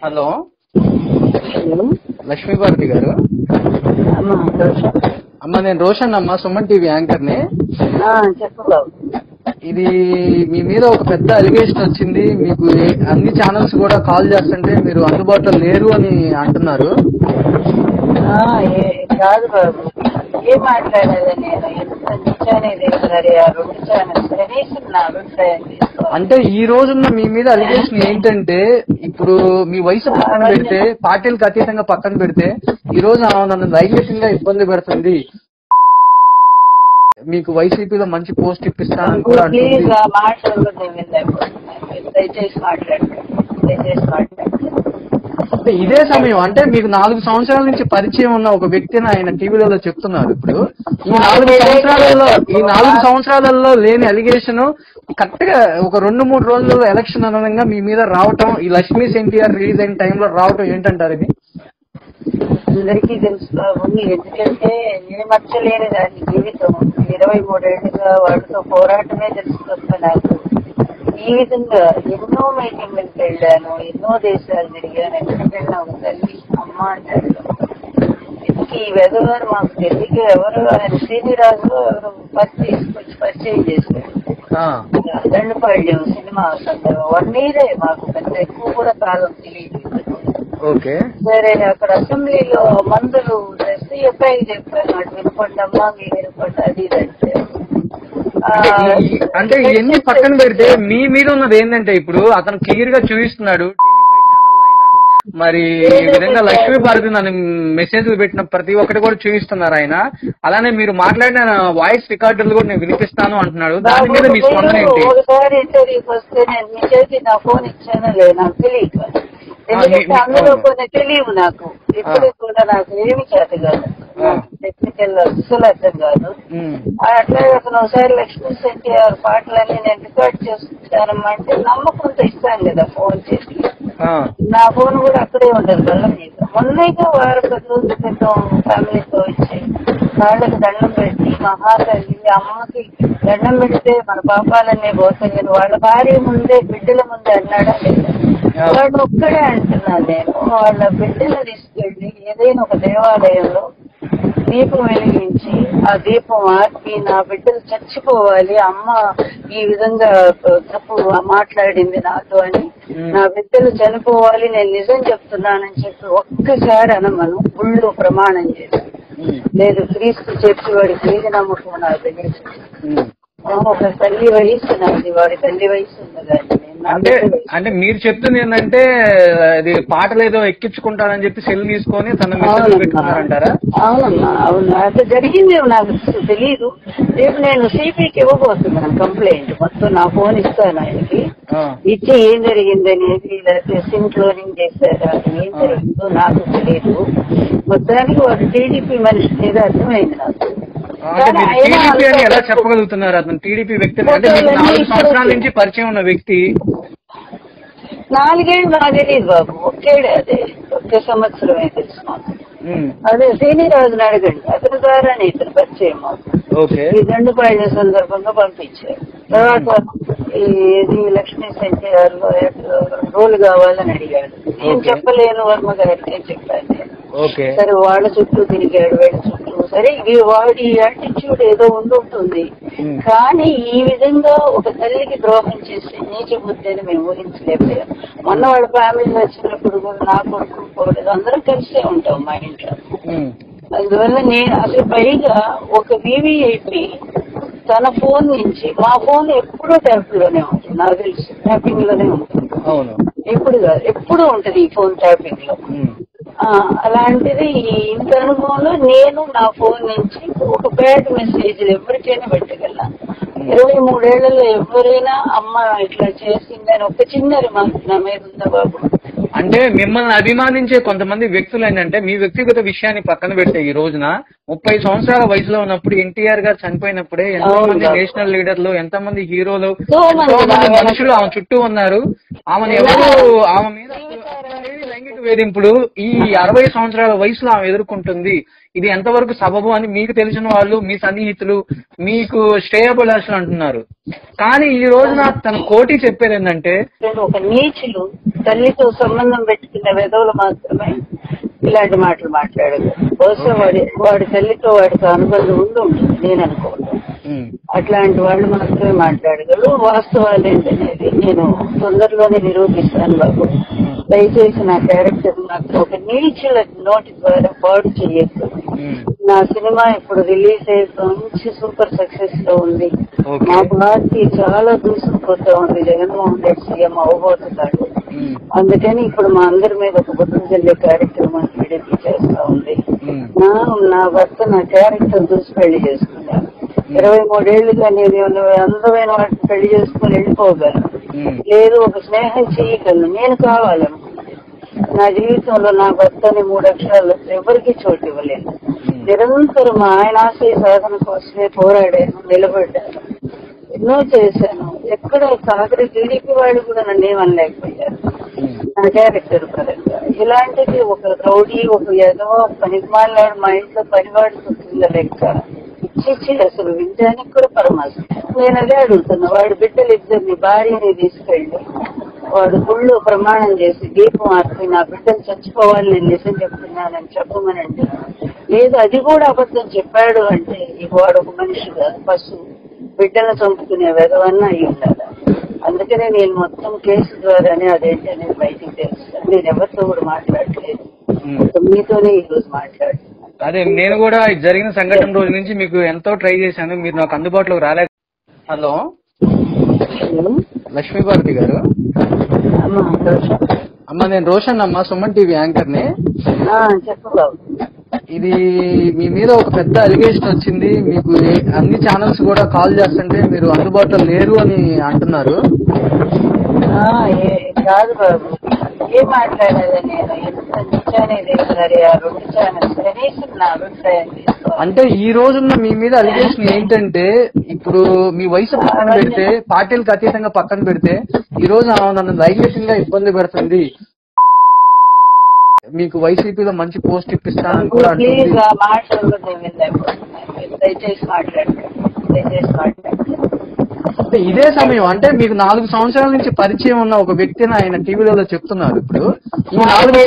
Hello, Lakshmi Bharathi గారు. అమ్మ, నేను రోషన్ అమ్మ, సుమన్ టీవీ యాంకర్ ని. ఇది మీ మీద ఒక పెద్ద అలిగేషన్ వచ్చింది. మీకు అన్ని ఛానల్స్ కూడా కాల్ చేస్తుంటే మీరు అందుబాటులో లేరు అని అంటున్నారు. కాదు బాబు, ఏం మాట్లాడాలి నేను? అంటే ఈ రోజున్న మీ మీద అలిగేషన్ ఏంటంటే, ఇప్పుడు మీ వయసు పక్కన పెడితే, పార్టీలకు అతీతంగా పక్కన పెడితే, ఈ రోజు నన్ను లైంగికంగా ఇబ్బంది పెడుతుంది, మీకు వైసీపీలో మంచి పోస్ట్ ఇప్పిస్తానని కూడా అంటుంది. ఇదే సమయం అంటే మీకు 4 సంవత్సరాల నుంచి పరిచయం ఉన్న ఒక వ్యక్తిని ఆయన టీవీలలో చెప్తున్నారు. ఇప్పుడు ఈ 4 సంవత్సరాలలో లేని అలిగేషన్ కరెక్ట్ గా ఒక 2-3 రోజుల్లో ఎలక్షన్ అనగా మీ మీద రావటం, ఈ లక్ష్మీ ఎన్టీఆర్ రిలీజ్ అయిన టైంలో రావటం ఏంటంటారు ఇది? అందరికీ తెలుసు బాబు, ఎందుకంటే నేను మర్చలేని దాని జీవితం 23 ఏళ్ళుగా వాటితో పోరాటమే తెలుసుకొస్తా. నాకు ఈ విధంగా ఎన్నో మీటింగ్లకు వెళ్ళాను, ఎన్నో దేశాలు తిరిగాను. ఎక్కడికెళ్ళినా ఒక తల్లి అమ్మ అంటాడు. ఈ వెదవారు మాకు తెలియక ఎవరు ఆయన శ్రీనిరాజు ఎవరు తీసుకొచ్చి పరిచయం చేశారు. దండపాళ్యం సినిమా సందర్భం 1 year మాకు పెద్ద ఎక్కువ కూడా కాలం తెలియదు. సరే, అక్కడ అసెంబ్లీలో మందులు తెస్తే ఎఫ్ఐ చెప్పాను, అటు వినపడ్డమ్మా మీరు వినపడ్డ అది అంటే ఇవన్నీ పక్కన పెడితే మీ మీద ఉన్నది ఏంటంటే, ఇప్పుడు అతను క్లియర్ గా చూపిస్తున్నాడు టీవీ5 ఛానల్ అయినా, మరి ఈ విధంగా లక్ష్మీభారతి నన్ను మెసేజ్లు పెట్టిన ప్రతి ఒక్కటి కూడా చూపిస్తున్నారు ఆయన. అలానే మీరు మాట్లాడిన వాయిస్ రికార్డులు కూడా నేను వినిపిస్తాను అంటున్నాడు. దాని మీద మీ స్పందన ఏంటి? ఒకసారి ఇంటర్వ్యూకి వస్తే నేను మీ చేతి నా ఫోన్ ఇచ్చానో లేదు నాకు తెలియక, ఎందుకంటే అందులో కొన్ని తెలియవు నాకు. ఇప్పుడు కూడా నాకు ఏమి చేత కాదు, టెక్నికల్ అస్సలు అర్థం కాదు. అట్లాగే అతను ఒకసారి లక్ష్మీ ఎన్టీఆర్ పాటలన్నీ నేను రికార్డ్ చేసుకుంటానమ్మంటే నమ్మకంతో ఇస్తాను కదా ఫోన్ చేసి. నా ఫోన్ కూడా అక్కడే ఉండదు బల్ల మీద. మొన్నగా వారం 10 రోజుల క్రితం ఫ్యామిలీతో వచ్చి వాళ్ళకి దండం పెట్టి, మహాతల్లి అమ్మకి దండం పెడితే మన పాపాలన్నీ పోతాయని వాళ్ళ భార్య ముందే బిడ్డల ముందే అన్నాడా లేదా? వాడు ఒక్కడే అంటున్నాను నేను. వాళ్ళ బిడ్డలు తీసుకెళ్లి ఏదైనా ఒక దేవాలయంలో దీపం వెలిగించి ఆ దీపం ఆర్పి, నా బిడ్డలు చచ్చిపోవాలి, అమ్మ ఈ విధంగా తప్పు మాట్లాడింది నాతో అని, నా బిడ్డలు చనిపోవాలి, నేను నిజం చెప్తున్నానని చెప్పి ఒక్కసారి అనమను గుళ్ళో ప్రమాణం చేసి, లేదు క్రీస్తు చెప్పి వాడికి ఏది నమ్మకం నాకు తెలియదు. ఒక తల్లి వయసు నాది, వాడి తల్లి వయసు ఉంది. అంటే మీరు చెప్తుంది ఏంటంటే, అది పాటలు ఏదో ఎక్కించుకుంటానని చెప్పి సెల్ తీసుకొని తన మెసేజ్ పెట్టుకున్నారంటారా? అవునమ్మా, అవును, అట్లా జరిగింది. నాకు తెలియదు. రేపు నేను సిపికి ఇవ్వబోతున్నాను కంప్లైంట్. మొత్తం నా ఫోన్ ఇస్తాను ఆయనకి, ఇచ్చి ఏం జరిగిందనేది, లేకపోతే సిమ్ క్లోనింగ్ చేశారా, ఏం జరిగిందో నాకు తెలియదు. మొత్తానికి వాడు టీడీపీ మనిషి మీద అర్థమైంది నాకు. ఎలా చెప్పగలుగుతున్నారు అతను టీడీపీ వ్యక్తి? అంటే 4 సంవత్సరాల నుంచి పరిచయం ఉన్న వ్యక్తి. 4 ఏళ్ళు నాకు తెలియదు బాబు, ఒకేడే, అదే ఒకే సంవత్సరమే తెలుసు మాకు. అదే శ్రీనిరాజుని అడగండి, అతని ద్వారానే ఇతను పరిచయం మాకు. ఈ దండపాళ్యం సందర్భంగా పంపించారు. తర్వాత ఇది లక్ష్మీ ఎన్టీఆర్ రోల్ కావాలని అడిగాడు. నేను చెప్పలేను వర్మ గారికి అని చెప్పాను నేను. సరే, వాళ్ళ చుట్టూ తిరిగాడు, వీళ్ళ చుట్టూ. సరే, వాడి యాటిట్యూడ్ ఏదో ఉండుంటుంది, కానీ ఈ విధంగా ఒక తల్లికి ద్రోహం చేసి నీచ బుద్ధిని మేము ఊహించలేకపోయాం. మొన్న వాళ్ళ ఫ్యామిలీ వచ్చినప్పుడు కూడా నా కొడుకు పోలేదు, అందరం కలిసే ఉంటాం మా ఇంట్లో. అందువల్ల నేను అసలు పైగా ఒక వివిఐపి తన ఫోన్ నుంచి, మా ఫోన్ ఎప్పుడూ ట్యాప్ లోనే ఉంటుంది, నాకు తెలుసు ట్యాపింగ్ లోనే ఉంటుంది, ఎప్పుడు కాదు ఎప్పుడూ ఉంటుంది ఈ ఫోన్ ట్యాపింగ్ లో. అలాంటిది ఇంత అనుభవంలో నేను నా ఫోన్ నుంచి ఒక బ్యాడ్ మెసేజ్లు ఎవరికైనా పెట్టగలను. 23 ఏళ్లలో ఎవరైనా అమ్మ ఇట్లా చేసిందని ఒక చిన్న రిమార్క్ నా మీద ఉందా బాబు? అంటే మిమ్మల్ని అభిమానించే కొంతమంది వ్యక్తులు ఏంటంటే, మీ వ్యక్తిగత విషయాన్ని పక్కన పెడితే, ఈ రోజున 30 సంవత్సరాల వయసులో ఉన్నప్పుడు ఎన్టీఆర్ గారు చనిపోయినప్పుడే ఎంతో మంది నేషనల్ లీడర్లు, ఎంతో మంది హీరోలు, ఎంతో మంది మనుషులు ఆమె చుట్టూ ఉన్నారు. ఆమె మీద లైంగిక వేధింపులు ఈ 60 సంవత్సరాల వయసులో ఆమె ఎదుర్కొంటుంది. ఇది ఎంతవరకు సబబు అని మీకు తెలిసిన వాళ్ళు, మీ సన్నిహితులు, మీకు శ్రేయోభిలాషులు అంటున్నారు. కానీ ఈ రోజున తన కోటి చెప్పేది ఏంటంటే, ఒక నీచులు తల్లితో సంబంధం పెట్టుకున్న విధవులు మాత్రమే ఇలాంటి మాటలు మాట్లాడగలరు. బహుశా వాడి తల్లితో వాడికి అనుబంధం ఉంటుంది నేను అనుకుంటాను. అట్లాంటి వాళ్ళు మాత్రమే మాట్లాడగలరు. వాస్తవాలు ఏంటనేది నేను తొందరలోనే నిరూపిస్తాను బాబు. దయచేసి నా క్యారెక్టర్ మాత్రం ఒక నీచుల నోటి ద్వారా పాడు చేయొద్దు. నా సినిమా ఇప్పుడు రిలీజ్ అయ్యి మంచి సూపర్ సక్సెస్ లో ఉంది. మా పార్టీ చాలా దూసుకుపోతా ఉంది. జగన్మోహన్ రెడ్డి సీఎం అవబోతున్నాడు. అందుకని ఇప్పుడు మా అందరి మీద ఒక బుద్ధం చెల్లే కార్యక్రమాన్ని టీడీపీ చేస్తా ఉంది. నా భర్త నా క్యారెక్టర్ చూసి పెళ్లి చేసుకున్నాను. 23 ఏళ్లుగా నేను అందమైన వాటిని పెళ్లి చేసుకుని వెళ్ళిపోగలను, లేదు ఒక స్నేహం చేయగలను. నేను కావాలనుకున్నాను. నా జీవితంలో నా భర్తని 3 అక్షరాలు ఎవరికి చోటు ఇవ్వలేదు. నిరంతరం ఆయన ఆశయ సాధన కోసమే పోరాడాను, నిలబడ్డాను, ఎన్నో చేశాను. ఎక్కడ సాగరి టీడీపీ వాళ్ళు కూడా నన్ను ఏమనలేకపోయారు నా క్యారెక్టర్ పరంగా. ఇలాంటిది ఒక రౌడీ, ఒక ఏదో పనికిమాలాడు మా ఇంట్లో పనివాడు కింద లెక్క ఇచ్చి అసలు వినడానికి కూడా పరమాశం. నేను అదే అడుగుతున్నా. వాడి బిడ్డలు ఇద్దరిని భార్యని తీసుకెళ్లి వాడు గుళ్ళు ప్రమాణం చేసి దీపం ఆర్పి నా బిడ్డలు చచ్చిపోవాలి నేను నిజం చెప్తున్నానని చెప్పమనండి. లేదు అది కూడా అబద్ధం చెప్పాడు అంటే ఇక వాడు ఒక మనిషిగా పశువు బిడ్డలను చంపుకునే విధవన్నా అయి ఉండాలి. అందుకనే నేను మొత్తం కేసు ద్వారానే అదేంటి అనేది బయటికి తెలుస్తాను. నేను ఎవరితో కూడా మాట్లాడలేదు, మీతోనే ఈ రోజు మాట్లాడుతున్నాను. అదే నేను కూడా జరిగిన సంఘటన రోజు నుంచి మీకు ఎంతో ట్రై చేశాను, మీరు నాకు అందుబాటులోకి రాలేదు. హలో లక్ష్మీభారతి గారు. అమ్మ నేను రోషన్ అమ్మ, సుమన్ టీవీ యాంకర్ ని. చెప్పు బాబు. ఇది మీ మీద ఒక పెద్ద అలిగేషన్ వచ్చింది. మీకు అన్ని ఛానల్స్ కూడా కాల్ చేస్తుంటే మీరు అందుబాటులో లేరు అని అంటున్నారు. కాదు బాబు, ఏం మాట్లాడేది నేను నిజానేది ఆ 2 ఛానల్స్ కనీసం నా అభిప్రాయం తీసుకోవాలి. అంటే ఈ రోజున్న మీ మీద అలిగేషన్ ఏంటంటే, ఇప్పుడు మీ వయసు పక్కన పెడితే, పార్టీలకు అతీతంగా పక్కన పెడితే, ఈ రోజు నన్ను లైంగికంగా ఇబ్బంది పెడుతుంది, మీకు వైసీపీలో మంచి పోస్ట్ ఇప్పిస్తానని కూడా అంటుంది. అంటే ఇదే సమయం, అంటే మీకు 4 సంవత్సరాల నుంచి పరిచయం ఉన్న ఒక వ్యక్తిని ఆయన టీవీలలో చెప్తున్నారు. ఇప్పుడు ఈ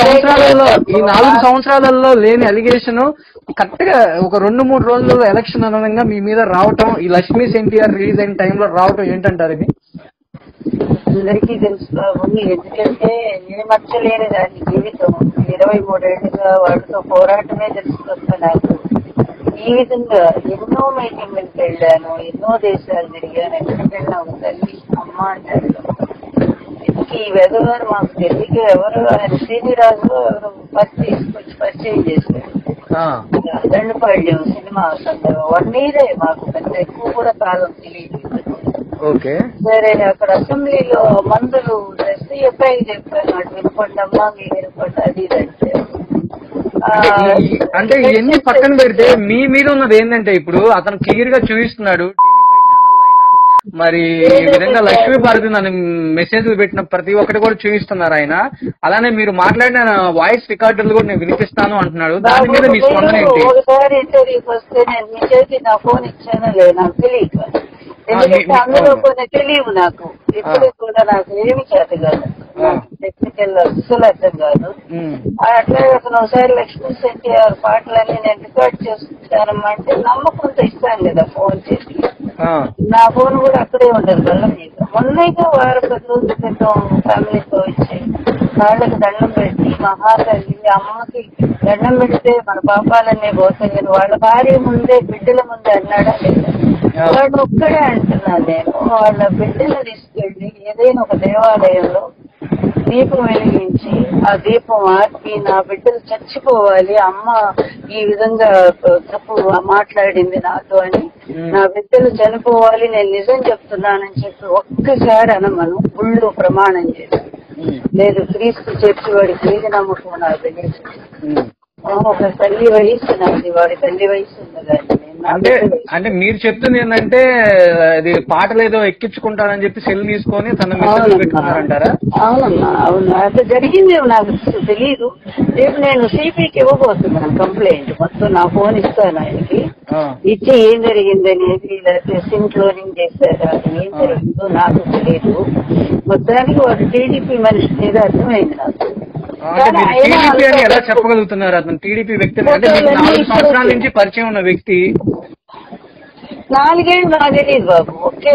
4 సంవత్సరాలలో లేని అలిగేషన్ కరెక్ట్ గా ఒక 2-3 రోజుల్లో ఎలక్షన్ అనగా మీ మీద రావటం, ఈ లక్ష్మీ ఎన్టీఆర్ రిలీజ్ అయిన టైంలో రావటం ఏంటంటారు ఇది? అందరికీ తెలుసు బాబు. ఎందుకంటే నేను మర్చలేని దాని జీవితం 23 ఏళ్ళుగా వాటితో పోరాటమే తెలుసుకొస్తా. నాకు ఈ విధంగా ఎన్నో మీటింగ్లకు వెళ్ళాను, ఎన్నో దేశాలు తిరిగాను. ఎక్కడికి వెళ్ళినా తల్లి అమ్మ అంటారు. ఈ వెదవారు మాకు తెలియక ఎవరు ఆయన శ్రీనిరాజు ఎవరు తీసుకొచ్చి పరిచయం చేశారు. దండపాళ్యం సినిమా 1 year మాకు పెద్ద ఎక్కువ కూడా కాలం తెలియదు. సరే అక్కడ అసెంబ్లీలో మందులు ఎస్ఐ చెప్పాను, అటు వినపండమ్మా మీరు వినపండి అది ఇదంటే. అంటే ఇవన్నీ పక్కన పెడితే మీ మీద ఉన్నది ఏంటంటే, ఇప్పుడు అతను క్లియర్ గా చూపిస్తున్నాడు టీవీ5 ఛానల్ అయినా, మరి ఈ విధంగా లక్ష్మీభారతి నన్ను మెసేజ్లు పెట్టిన ప్రతి ఒక్కటి కూడా చూపిస్తున్నారు ఆయన. అలానే మీరు మాట్లాడిన వాయిస్ రికార్డులు కూడా నేను వినిపిస్తాను అంటున్నాడు. దాని మీద మీ స్పందన ఏంటి? ఒకసారి ఇంటర్వ్యూకి వస్తే నేను మీ చేతి నా ఫోన్ ఇచ్చానో లేదు నాకు తెలియదు. ఎందుకంటే అందులో కొన్ని తెలియవు నాకు. ఇప్పుడు కూడా నాకు ఏమి చేత కాదు, టెక్నికల్ అసలు అర్థం కాదు. అట్లాగే అతను ఒకసారి లక్ష్మీ ఎన్టీఆర్ పాటలన్నీ నేను రికార్డ్ చేసుకుంటానమ్మా అంటే నమ్మకంతో ఇస్తాను కదా ఫోన్ చేసి. నా ఫోన్ కూడా అక్కడే ఉండదు కళ్ళ మీద. మొన్నైతే 10 రోజుల క్రితం ఫ్యామిలీతో వచ్చి కాళ్ళకి దండం పెట్టి మహాతల్లి అమ్మకి దండం పెడితే మన పాపాలన్నీ పోతాయని వాళ్ళ భార్య ముందే బిడ్డల ముందే అన్నాడా లేదా? వాడు ఒక్కడే అంటున్నాను నేను. వాళ్ళ బిడ్డలు తీసుకెళ్ళి ఏదైనా ఒక దేవాలయంలో దీపం వెలిగించి ఆ దీపం ఆర్పి నా బిడ్డలు చచ్చిపోవాలి, అమ్మ ఈ విధంగా తప్పు మాట్లాడింది నాతో అని, నా బిడ్డలు చనిపోవాలి, నేను నిజం చెప్తున్నానని చెప్పి ఒక్కసారి అనమను గుళ్ళు ప్రమాణం చేసి. లేదు క్రీస్తు చెప్పి వాడికి ఏది నమ్మకం నాకు తెలియదు. ఒక తల్లి వయసు నాది, వాడి తల్లి వయసు ఉన్నదాన్ని నేను అంటే అంటే మీరు చెప్తుంది ఏంటంటే అది పాటలు ఏదో ఎక్కించుకుంటారని చెప్పి సెల్ తీసుకొని తన మెసేజ్ పెట్టుకున్నారంటారా? అవునమ్మా, అవును, అట్లా జరిగింది. నాకు తెలీదు. రేపు నేను సిపికి ఇవ్వబోతున్నాను కంప్లైంట్. మొత్తం నా ఫోన్ ఇస్తాను ఆయనకి, ఇచ్చి ఏం జరిగిందనేది, లేకపోతే సిమ్ క్లోనింగ్ చేశారా, ఏం జరిగిందో నాకు తెలియదు. మొత్తానికి వాడు టీడీపీ మనిషి మీద అర్థమైంది నాకు. టీడీపీ అని ఎలా చెప్పగలుగుతున్నారు? అతను టీడీపీ వ్యక్తి అంటే 4 సంవత్సరాల నుంచి పరిచయం ఉన్న వ్యక్తి. 4 ఏళ్ళు నాకు తెలియదు బాబు,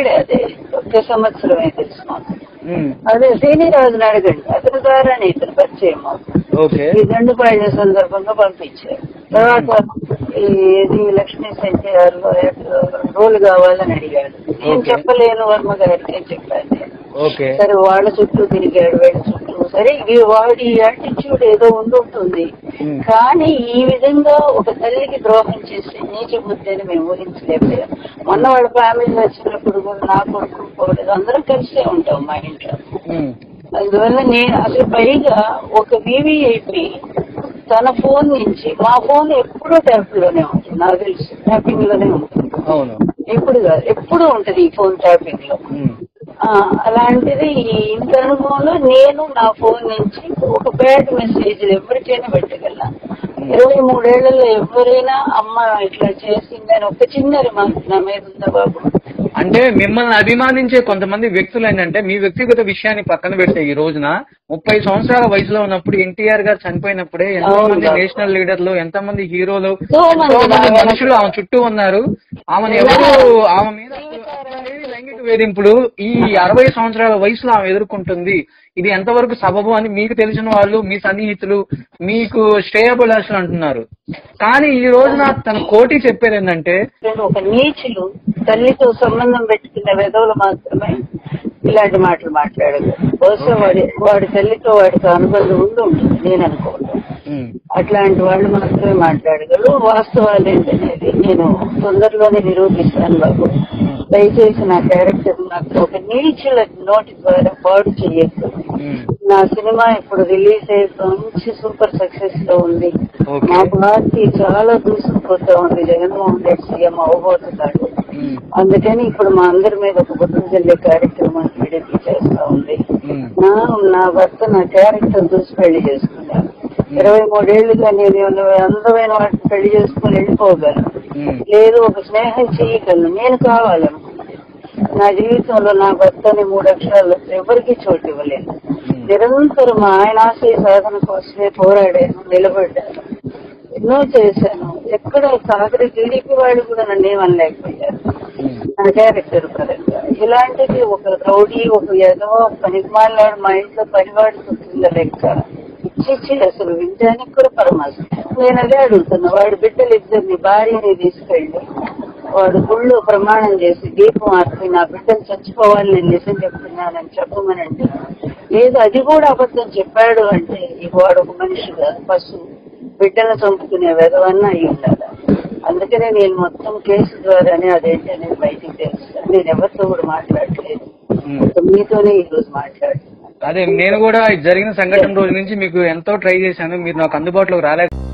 ఒకే సంవత్సరమే తెలుసు మాకు. అదే శ్రీనిరాజుని అడగండి, అతని ద్వారానే ఇతను పరిచయం మాకు. ఈ దండుపాయల సందర్భంగా పంపించారు. తర్వాత ఇది లక్ష్మీ సంచార్లో రోల్ కావాలని అడిగాడు. నేను చెప్పలేను, వర్మ గారికి అని చెప్పాను నేను. సరే వాళ్ళ చుట్టూ తిరిగాడు, వీళ్ళ చుట్టూ. సరే వాడి యాటిట్యూడ్ ఏదో ఉండుంటుంది, కానీ ఈ విధంగా ఒక తల్లికి ద్రోహం చేసి నీచ బుద్ధిని మేము ఊహించలేకపోయాం. మొన్న వాళ్ళ ఫ్యామిలీ వచ్చినప్పుడు కూడా నా కొడుకు పోలేదు, అందరం కలిసే ఉంటాం మా ఇంట్లో. అందువల్ల నేను అసలు పైగా ఒక వివిఐపి తన ఫోన్ నుంచి, మా ఫోన్ ఎప్పుడూ ట్యాప్ లోనే ఉంటుంది, నాకు తెలుసు ట్యాపింగ్ లోనే ఉంటుంది. ఇప్పుడు కాదు, ఎప్పుడు ఉంటది ఈ ఫోన్ ట్యాపింగ్ లో. అలాంటిది ఇంత అనుభవంలో నేను నా ఫోన్ నుంచి ఒక బ్యాడ్ మెసేజ్ ఎవరికైనా పెట్టగలను. 23 ఏళ్లలో ఎవరైనా అమ్మ ఇట్లా చేసిందని ఒక చిన్న రిమార్క్ నా మీద ఉందా బాబు? అంటే మిమ్మల్ని అభిమానించే కొంతమంది వ్యక్తులు ఏంటంటే మీ వ్యక్తిగత విషయాన్ని పక్కన పెడితే ఈ రోజున 30 సంవత్సరాల వయసులో ఉన్నప్పుడు ఎన్టీఆర్ గారు చనిపోయినప్పుడే ఎంతో మంది నేషనల్ లీడర్లు, ఎంతో మంది హీరోలు, ఎంతో మంది మనుషులు ఆమె చుట్టూ ఉన్నారు. ఆమె మీద లైంగిక వేధింపులు ఈ 60 సంవత్సరాల వయసులో ఆమె ఎదుర్కొంటుంది. ఇది ఎంతవరకు సబబు అని మీకు తెలిసిన వాళ్ళు, మీ సన్నిహితులు, మీకు శ్రేయోభిలాషులు అంటున్నారు. కానీ ఈ రోజున తన కోటి చెప్పేది ఏంటంటే, ఒక నీచులు తల్లితో సంబంధం పెట్టుకున్న విధవులు మాత్రమే ఇలాంటి మాటలు మాట్లాడదు. బహుశా వాడి తల్లితో వాడికి అనుబంధం ఉంటుంది నేను అనుకోను. అట్లాంటి వాళ్ళు మాత్రమే మాట్లాడగలరు. వాస్తవాలు ఏంటనేది నేను తొందరలోనే నిరూపిస్తాను బాబు. దయచేసి నా క్యారెక్టర్ నాకు ఒక నీచుల నోటి ద్వారా పాడు చేయొద్దు. నా సినిమా ఇప్పుడు రిలీజ్ అయ్యి మంచి సూపర్ సక్సెస్ లో ఉంది. మా పార్టీ చాలా దూసుకుపోతా ఉంది. జగన్మోహన్ రెడ్డి సీఎం అవబోతున్నాడు. అందుకని ఇప్పుడు మా అందరి మీద ఒక బుద్ధం జల్లే కార్యక్రమం టీడీపీ చేస్తా ఉంది. నా భర్త నా క్యారెక్టర్ చూసి పెళ్లి చేసుకున్నాను. 23 ఏళ్లుగా నేను అందమైన వాటిని పెళ్లి చేసుకుని వెళ్ళిపోగలను, లేదు ఒక స్నేహం చేయగలను. నేను కావాలనుకున్నాను. నా జీవితంలో నా భర్తని 3 అక్షరాల్లో ఎవరికీ చోటు ఇవ్వలేను. నిరంతరం ఆయన ఆశయ సాధన కోసమే పోరాడాను, నిలబడ్డాను, ఎన్నో చేశాను. ఎక్కడ సాగరి టీడీపీ వాళ్ళు కూడా నన్ను ఏమనలేకపోయారు నా క్యారెక్టర్ పరంగా. ఇలాంటిది ఒక రౌడీ, ఒక ఎదవ పనికిమాలాడు మా ఇంట్లో పనివాడు కింద లెక్క ఇచ్చి అసలు వినడానికి కూడా పరమాశం. నేను అదే అడుగుతున్నా, వాడి బిడ్డలు ఇద్దరిని భార్యని తీసుకెళ్ళి వాడు గుళ్ళో ప్రమాణం చేసి దీపం ఆర్పి నా బిడ్డలు చచ్చిపోవాలి నేను నిజం చెప్తున్నానని చెప్పమనండి. లేదు అది కూడా అబద్ధం చెప్పాడు అంటే వాడు ఒక మనిషిగా పశువు బిడ్డలు చంపుకునే విధవన్న అయి ఉండాలి. అందుకనే నేను మొత్తం కేసు ద్వారానే అదేంటి అనేది బయటికి తెలుస్తాను. నేను ఎవరితో కూడా మాట్లాడలేదు, మీతోనే ఈ రోజు మాట్లాడుతున్నాను. అదే నేను కూడా జరిగిన సంఘటన రోజు నుంచి మీకు ఎంతో ట్రై చేశాను, మీరు నాకు అందుబాటులోకి రాలేదు.